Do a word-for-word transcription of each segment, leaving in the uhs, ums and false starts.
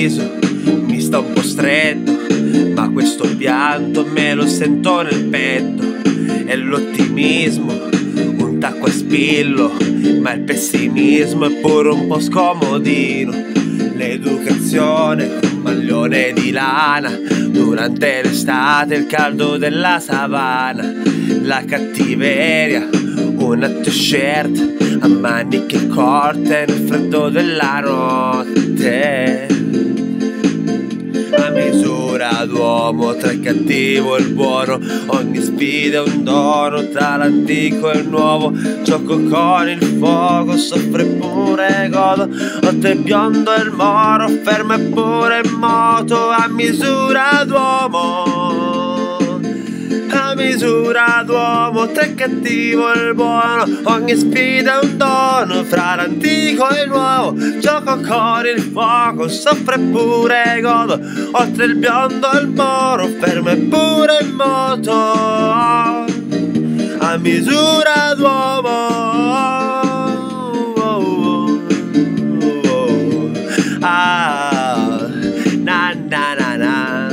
viso mi sta un po' stretto, ma questo pianto me lo sento nel petto. E l'ottimismo un tacco a spillo, ma il pessimismo è pure un po' scomodino. L'educazione un maglione di lana, durante l'estate il caldo della savana. La cattiveria una t-shirt a maniche corte nel freddo della notte. A misura d'uomo, tra il cattivo e il buono, ogni sfida è un dono, tra l'antico e il nuovo. Gioco con il fuoco, soffro pure godo, oltre il biondo e il moro, fermo e pure in moto. A misura d'uomo, a misura d'uomo, tra il cattivo e il buono, ogni sfida è un dono, fra l'antico e il nuovo. Gioco con il fuoco, soffro e pure godo, oltre il biondo e il moro, fermo e pure in moto. A misura d'uomo, ah, na na na na.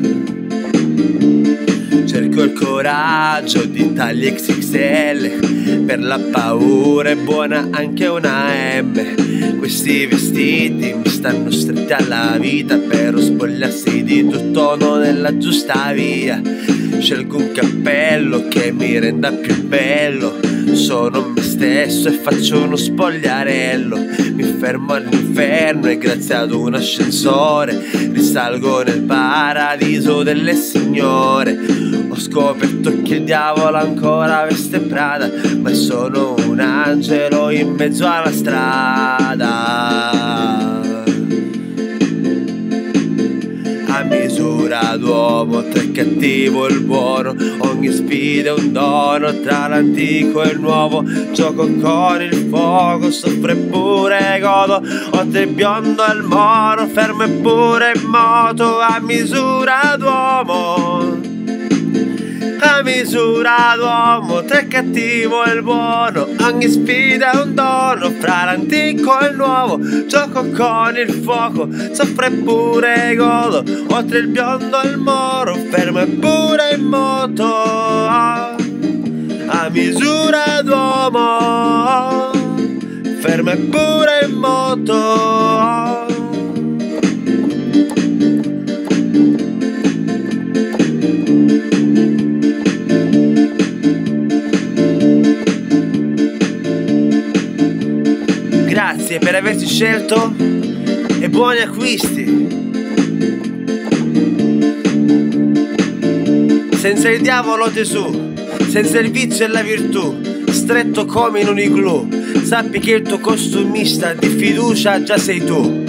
Cerco il coraggio di tagli X X L, per la paura è buona anche una M. Questi vestiti mi stanno stretti alla vita, però spogliarsi di tutt'uno nella giusta via. Scelgo un cappello che mi renda più bello, sono me stesso e faccio uno spogliarello. Mi fermo all'inferno e grazie ad un ascensore risalgo nel paradiso delle signore. Ho scoperto che il diavolo ancora veste Prada, ma sono un angelo in mezzo alla strada. A misura d'uomo, tra il cattivo e il buono, ogni sfida è un dono, tra l'antico e il nuovo. Gioco con il fuoco, soffro e pure godo, oltre il biondo e il moro, fermo e pure in moto. A misura d'uomo, a misura d'uomo, tra il cattivo e il buono, ogni sfida è un dono, fra l'antico e il nuovo. Gioco con il fuoco, soffro e pure godo, oltre il biondo e il moro, fermo e pure in moto. A misura d'uomo, fermo e pure in moto. Grazie per averci scelto e buoni acquisti. Senza il diavolo Gesù, senza il vizio e la virtù, stretto come in un igloo, sappi che il tuo costumista di fiducia già sei tu.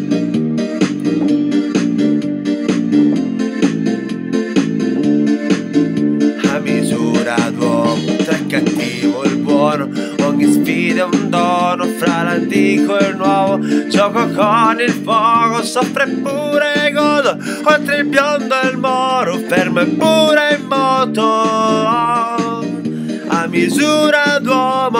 A misura d'uomo, tra il cattivo e il buono, ogni sfida è un dono, fra l'antico e il nuovo. Gioco con il fuoco, soffro e pure godo, oltre il biondo e il moro, fermo e pure in moto. A misura d'uomo,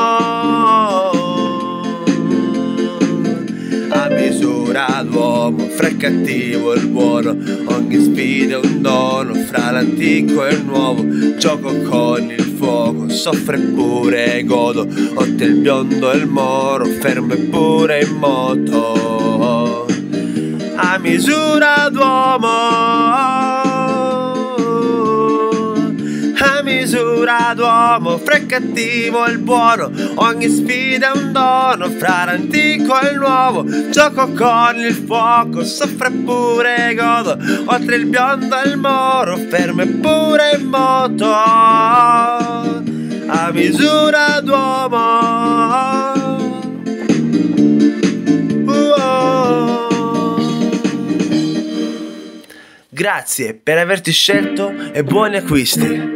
a misura d'uomo, fra il cattivo e il buono, ogni sfida è un dono, fra l'antico e il nuovo. Gioco con il fuoco, soffro e pure godo, oltre il biondo e il moro, fermo e pure in moto. A misura d'uomo, a misura d'uomo, fra il cattivo e il buono, ogni sfida è un dono, fra l'antico e il nuovo. Gioco con il fuoco, soffro e pure godo, oltre il biondo e il moro, fermo e pure in moto. A misura d'uomo. Grazie per averti scelto e buoni acquisti.